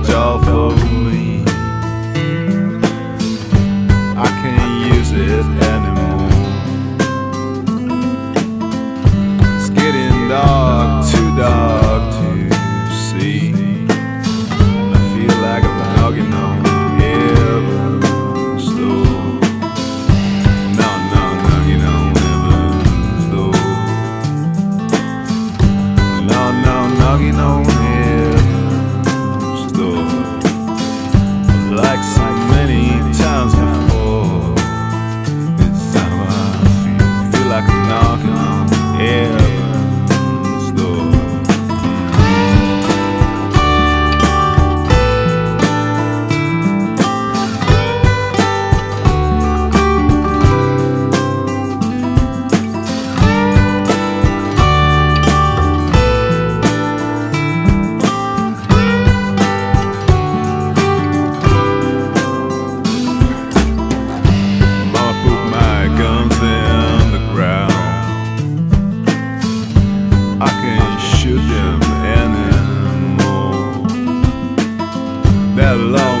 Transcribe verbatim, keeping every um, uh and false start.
rearranged all for me. I can't use it anymore. It's getting dark, too dark to see, and I feel like I'm knocking on heaven's door. No, no, knocking on heaven's door. No, no, knocking on heaven's door. Like so many times before, this time I feel, feel like I'm knocking on heaven's door. I can't shoot them anymore. That long